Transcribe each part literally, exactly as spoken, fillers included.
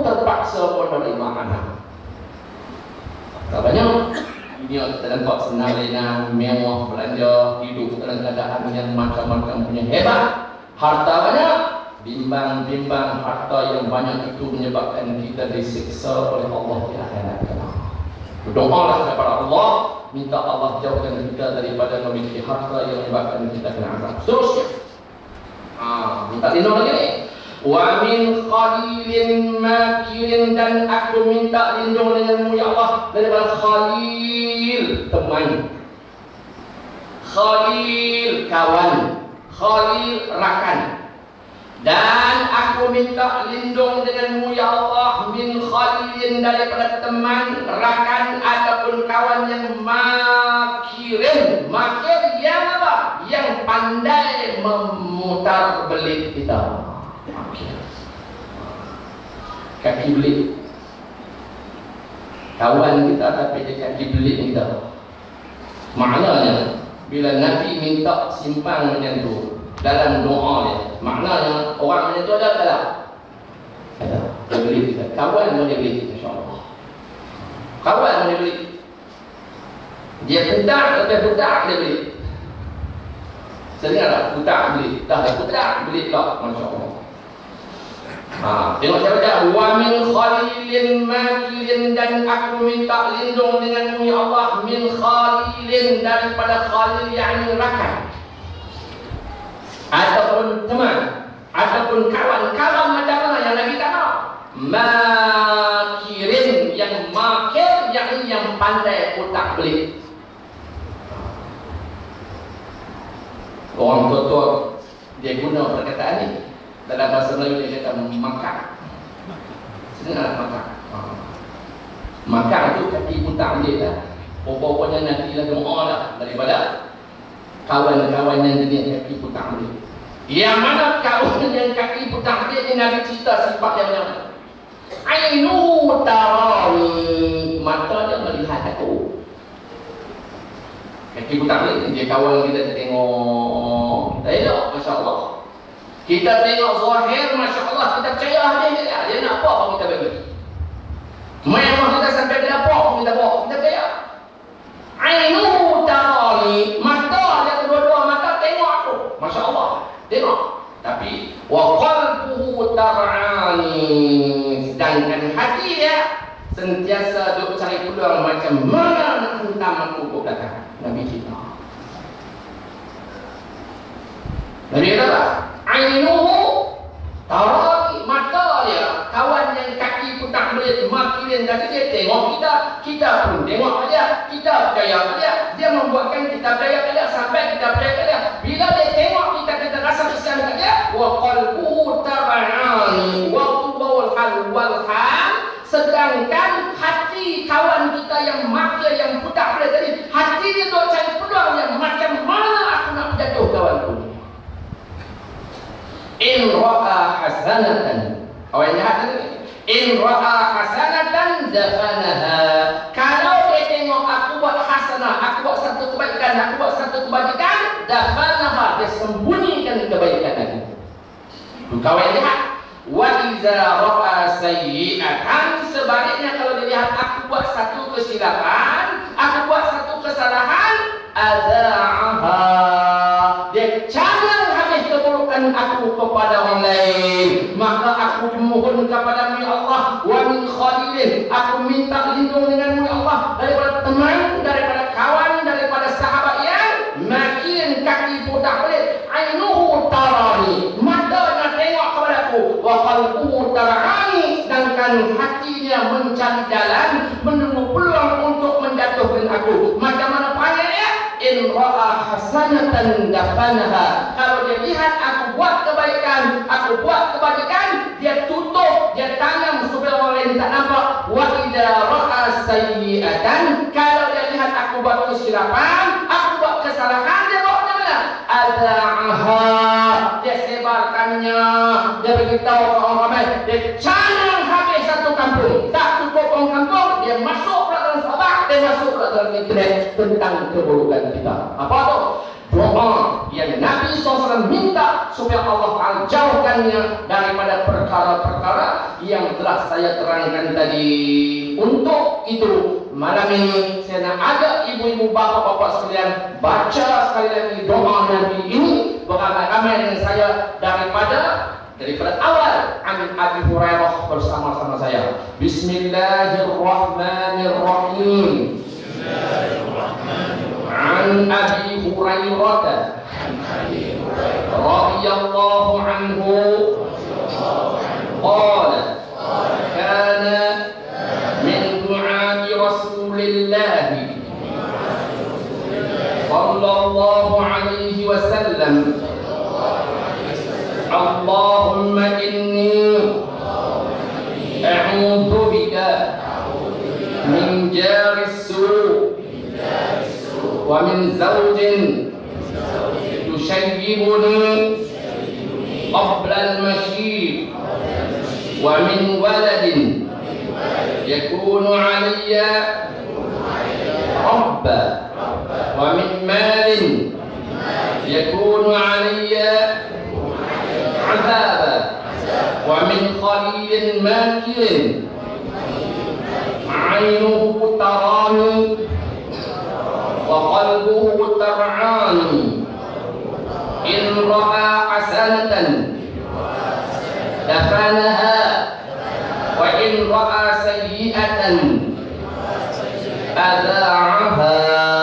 terpaksa menerima anak. Katanya dunia kita nampak senang lena, mewah, belanja, hidup dalam keadaan yang macam-macam punya hebat, harta banyak, bimbang-bimbang harta yang banyak itu menyebabkan kita disiksa oleh Allah di akhirat kelak. Berdoalah kepada Allah, minta Allah jauhkan kita daripada memiliki harta yang menyebabkan kita kena azab. Seterusnya, ah, minta lindung lagi ni. Wa min khalilin makirin, dan aku minta lindung denganmu ya Allah daripada khalil, teman. Khalil, kawan. Khalil, rakan. Dan aku minta lindung denganmu ya Allah min khalilin, daripada teman, rakan ataupun kawan yang makirin. Makir yang apa? Yang pandai memutar belit kita. Makir, kaki belit. Kawan kita tapi dia kaki belit kita. Maknanya bila Nabi minta simpan macam tu dalam doa dia, maknanya orang macam tu ada tak ada? Ada. Dia beli kita. Kawan boleh beli kita, insya-Allah. Kawan boleh beli. Dia budak, dia budak dia beli. Sedengar tak? Budak beli. Dah budak beli tak? Masya-Allah. Ha, tengok saya baca, wa min khalilin makirin, dan aku minta lindung denganmu ya Allah min khalilin, daripada khalil yakni rakan ataupun teman ataupun kawan. Kawan macam mana yang Nabi tak tahu? Makirin, yang makir yakni yang pandai utak belit. Orang tua-tua dia guna perkataan ni. Dalam bahasa Melayu dia kata makak. Sebenarnya makak. Makak itu kaki utak belit lah. Pokok-pokoknya nanti lah doa lah daripada kawan-kawan yang jenis kaki utak belit. Yang mana kawan yang kaki utak belit ni Nabi cerita sifat yang mana? Ainu tarani, mata dia melihat aku. Kaki utak belit dia kawan kita tengok. Tak elok, masya-Allah. Kita tengok zahir, Masya Allah, kita percaya dia, dia, dia nak apa pun kita bagi. Memang kita sampai dia apa pun kita bawa, kita percaya. Ainu tarani, mata dia kedua-dua mata tengok aku, Masya Allah, tengok. Tapi wa qalbuhu tar'ani, sedangkan hati dia sentiasa duk cari peluang macam mana nak hentam aku ke belakang. Nabi kita. Nabi kata apa? Ainuhu tarani, mata dia, kawan yang kaki putak belit makirin, jadi dia tengok kita, kita pun tengok dia, kita percaya dia, dia membuatkan kita percaya dia sampai kita percaya dia. Bila dia tengok kita, kita rasa Islam kat dia. Wa qalbuhu tarani, waktu bawal hal wal hal, sedangkan hati kawan kita yang makir, yang putak belit tadi, hati dia tu cari peluang yang macam mana aku nak jatuh kawanku. In ra'a hasanatan, awak lihat ni, in ra'a hasanatan dafanaha. Kalau dia tengok aku buat hasanah, aku buat satu kebaikan, aku buat satu kebajikan, dafanaha, dia sembunyikan kebaikan itu. Kawan lihat, wa iza ra'a sayyi'atan, sebaliknya kalau dia lihat aku buat satu kesilapan, aku buat satu kesalahan, adza'aha, dia jangan habis keburukan aku kepada orang lain. Maka aku memohon kepada ya Allah, wa min khalilin, aku minta lindung denganmu ya Allah daripada teman, daripada kawan, daripada sahabat yang makin kaki budak belit. Ainuhu tarani, matanya tengok kepada aku, wa qalbuhu tarani, sedangkan hatinya mencari jalan, menunggu peluang untuk menjatuhkan aku. Macam mana panggilnya? In ra'a hasanatan dafanaha, kalau dia lihat aku buat kebaikan, aku buat kebajikan, dia tutup, dia tanam supaya orang lain tak nampak. Wa idza ra'a sayyi'atan, kalau dia lihat aku buat kesilapan, aku buat kesalahan, dia bawa ke mana? Adza'aha, dia sebarkannya, dia beritahu ke orang ramai, dia canang habis satu kampung, tak cukup orang kampung, dia masuk dalam sabak, dia masuk dalam internet tentang keburukan kita. Apa tu? doa yang Nabi shallallahu alaihi wasallam minta supaya Allah Ta'ala jauhkannya daripada perkara-perkara yang telah saya terangkan tadi. Untuk itu malam ini saya nak ajak ibu-ibu, bapak-bapak sekalian baca sekali lagi doa Nabi ini beramai-ramai dengan saya daripada daripada awal. Amin Abi Hurairah bersama-sama saya. Bismillahirrahmanirrahim. An Abi Hurairah radhiyallahu anhu qala kana min du'a'i Rasulillah sallallahu alaihi wasallam Allahumma inni a'udzu bika min jaris su' wa min zawjin yushayyibuni qabla al-mashib wa min waladin yakunu alayya rabba wa min malin yakunu alayya azaba wa min khalilin makirin aynuhu tarani wa qalbuhu tar'ani in ra'a hasanatan dafanaha wa in ra'a sayyi'atan adha'aha.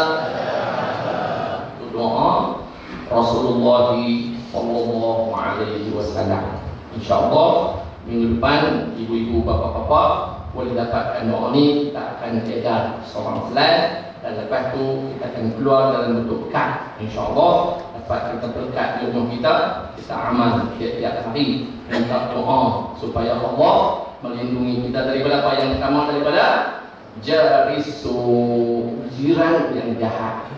Doa Rasulullah sallallahu alaihi wasallam. Insyaallah minggu depan ibu-ibu, bapak-bapak boleh dapatkan doa ini. Kita akan edar seorang slide dan lepas tu kita akan keluar dalam bentuk kad. InsyaAllah dapat kita berkat di rumah kita, kita amal tiap-tiap hari, minta doa supaya Allah melindungi kita daripada apa yang pertama, daripada jarisu, jiran yang jahat.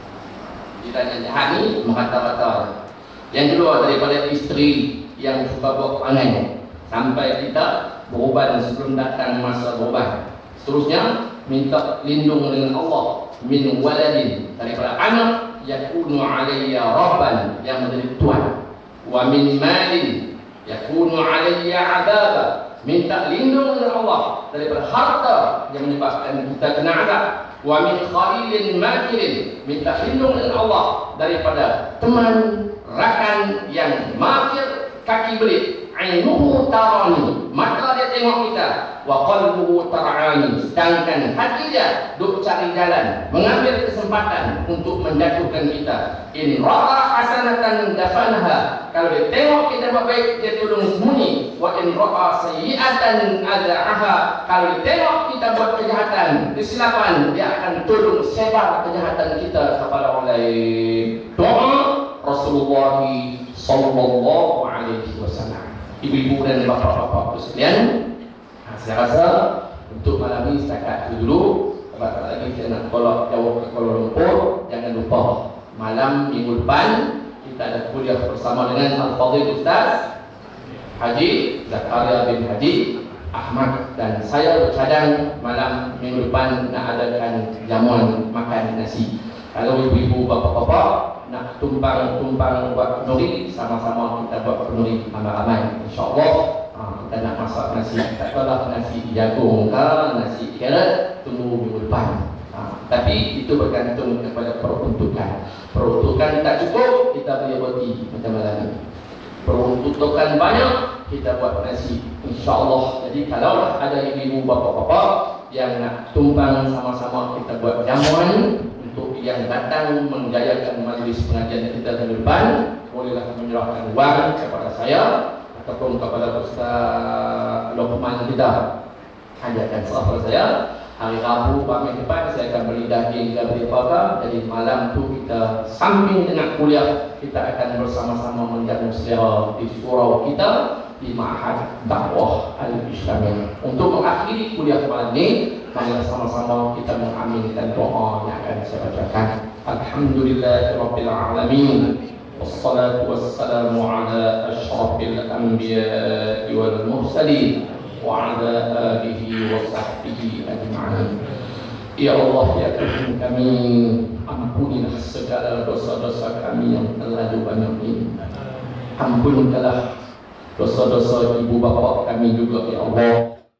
Jiran yang jahat ni mengata-kata. Yang kedua, daripada isteri yang suka buat perangai sampai kita beruban sebelum datang masa beruban. Seterusnya minta lindung dengan Allah min waladin, daripada anak yakunu alayya rabban, yang menjadi tuan, wa min malin yakunu alayya adaba, minta lindung dengan Allah daripada harta yang menyebabkan kita kena azab, wa min khalilin makirin, minta lindung dengan Allah daripada teman rakan yang makir, kaki belit. Ainuhu tarani, mata dia tengok kita, wa qalbuhu tar'ani, sedangkan hati dia duk cari jalan, mengambil kesempatan untuk menjatuhkan kita. In ra'a hasanatan dafanaha, kalau dia tengok kita buat baik dia tolong sembunyi. Wa in ra'a sayyi'atan adha'aha, kalau dia tengok kita buat kejahatan, kesilapan, dia akan tolong sebar kejahatan kita kepada orang lain. Doa Rasulullah sallallahu alaihi wasallam. Ibu-ibu dan bapak-bapak sekalian, saya rasa untuk malam ini setakat itu dulu. Sebab lagi saya nak kolak jauh ke Kuala Lumpur. Jangan lupa malam minggu depan kita ada kuliah bersama dengan Al-Fadhil Ustaz Haji Zakaria bin Haji Ahmad, dan saya bercadang malam minggu depan nak adakan jamuan makan nasi. Kalau ibu-ibu, bapak-bapak nak tumpang-tumpang buat kenduri, sama-sama kita buat kenduri ramai-ramai. InsyaAllah ha, kita nak masak nasi, tak tahulah nasi jagung ke, nasi carrot, tunggu minggu depan. ha, Tapi itu bergantung kepada peruntukan. Peruntukan tak cukup, kita boleh roti macam malam ni. Peruntukan banyak, kita buat nasi, InsyaAllah. Jadi kalau ada ibu-ibu, bapak-bapak yang nak tumpang sama-sama kita buat jamuan untuk yang datang menjayakan majlis pengajian kita minggu depan, bolehlah menyerahkan wang kepada saya ataupun kepada Ustaz Luqman kita. Hadirkan sahabat saya hari Rabu pagi depan saya akan beli daging dan beli apa. Jadi malam tu kita samping dengan kuliah, kita akan bersama-sama menjamu selera di surau kita di Ma'had Dakwah Al-Islamiyah. Untuk mengakhiri kuliah malam ini, mari sama-sama kita mengaminkan doa yang akan saya bacakan. Alhamdulillahirabbil alamin, wassalatu wassalamu ala asyrafil anbiya'i wal mursalin wa ala alihi wa sahbihi ajma'in. Ya Allah, ya Tuhan kami, ampunilah segala dosa-dosa kami yang terlalu banyak ini. Ampunkanlah dosa-dosa ibu bapa kami juga ya Allah.